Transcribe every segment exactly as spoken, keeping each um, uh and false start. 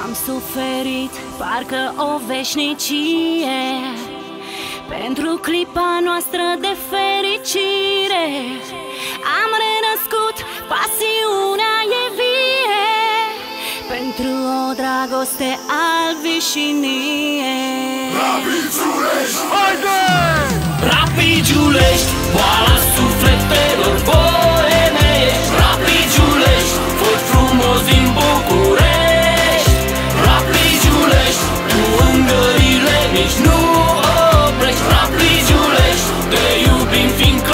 Am suferit parcă o veșnicie pentru clipa noastră de fericire. Am renăscut, pasiunea e vie pentru o dragoste albișinie. Rapid Giulești! Haide! Rapid Giulești, boala sufletelor voienești. Rapid Giulești, foi frumos din București. Rapid Giulești, tu îngările nici nu oprești. Rapid Giulești, te iubim fiindcă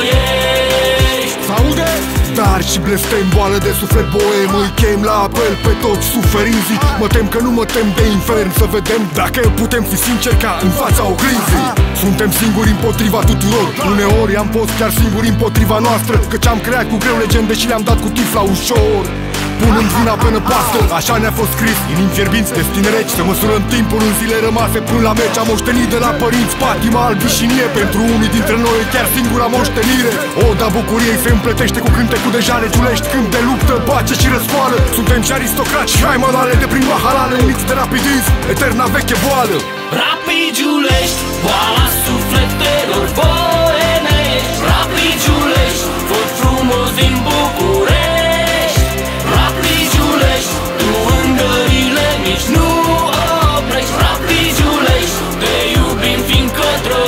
trăiești. S-aude? Dar și blestem, boală de suflet boem, îi chem la apel pe toți suferinții. Mă tem că nu mă tem de infern, să vedem dacă putem fi sinceri ca în fața oglinzii. Suntem singuri împotriva tuturor, uneori am fost chiar singuri împotriva noastră, căci am creat cu greu legende și le-am dat cu tifla ușor, punând vina pe năpastă. Așa ne-a fost scris, inimi fierbinți, destine reci, să măsurăm timpul în zile rămase până la meci. Am moștenit de la părinți patima albișinie, pentru unii dintre noi chiar singura moștenire. Oda bucuriei se împletește cu cântecul de jale. Giulești, câmp de luptă, pace și răscoală. Suntem și aristocrați și haimanale de prin mahalale, uniți de rapidism, eterna veche boală. Rapid Giulești, boala sufletelor voienești. Rapid Giulești, foi frumos din București. Rapid Giulești, tu îngările nici nu oprești. Rapid Giulești, te iubim fiindcă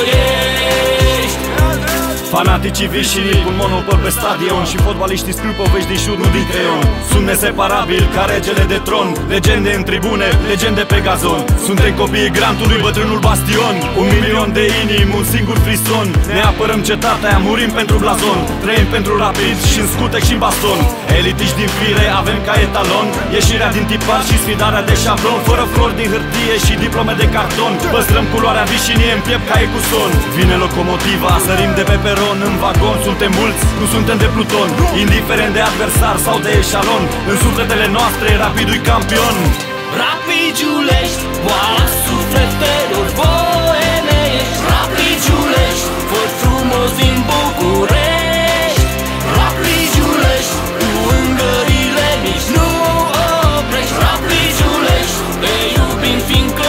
trăiești. Fanaticii vișinii pun monopol pe stadion și fotbaliștii scriu povești din șurnul din creion. Sunt neseparabili ca regele de tron, legende în tribune, legende pe gazon. Suntem copiii grantului, bătrânul bastion. Un milion de inimi, un singur frison. Ne apărăm cetatea, murim pentru blazon. Trăim pentru Rapid și în scutec și în baston. Elitiști din fire avem ca etalon ieșirea din tipar și sfidarea de șablon. Fără flori din hârtie și diplome de carton, păstrăm culoarea vișinie în piept ca ecuson. Vine locomotiva, sărim de pe peron. În vagon suntem mulți, nu suntem de Pluton. Indiferent de adversar sau de eșalon, în sufletele noastre Rapidul-i campion. Rapid Giulești, boala sufletelor voienești. Rapid Giulești, foi frumos din București. Rapid Giulești, tu îngările nici nu oprești. Rapid Giulești, te iubim fiindcă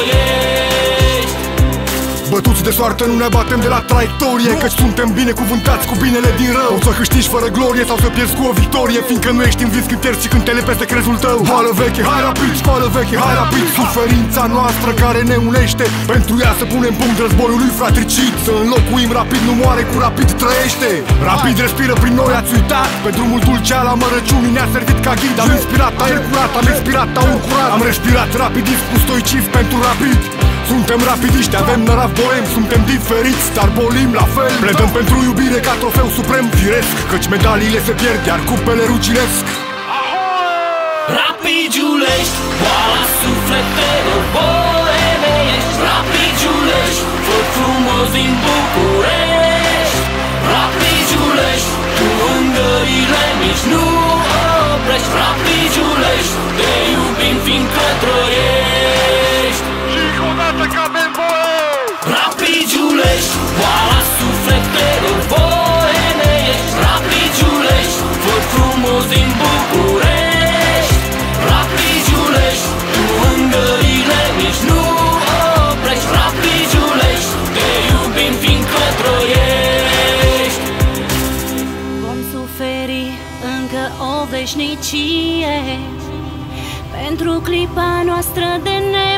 trăiești. Bătuți de soartă nu ne batem de la traiectorie, căci suntem binecuvântați cu binele din rău. Poți să câștigi fără glorie sau să pierzi cu o victorie, fiindcă nu ești învins când pierzi și când te lepezi crezul tău. Școală veche, hai rapid, școală veche, hai rapid. Suferința noastră care ne unește, pentru ea să punem punct războiului fratricid. Să înlocuim Rapid nu moare cu Rapid trăiește. Rapid respiră prin noi, ați uitat? Pe drumul dulce al amărăciunii ne-a servit ca ghid. Am inspirat aer curat, am expirat aur curat. Am respirat rapidism cu stoicism pentru Rapid. Suntem rapidiști, avem nărav boem, suntem diferiți, dar bolim la fel. Pledăm pentru iubire ca trofeu suprem firesc, căci medaliile se pierd, iar cupele ruginesc. Rapid Giulești, boala sufletelor voienești. Rapid Giulești, foi frumos din București. Rapid Giulești, tu îngările nici nu oprești. Rapid Giulești, te iubim fiindcă trăiești. Rapid Giulești, boala sufletelor voienești. Rapid Giulești, foi frumos din București. Rapid Giulești, tu îngările nici nu oprești. Rapid Giulești, te iubim fiindcă trăiești. Vom suferi încă o veșnicie pentru clipa noastră de ne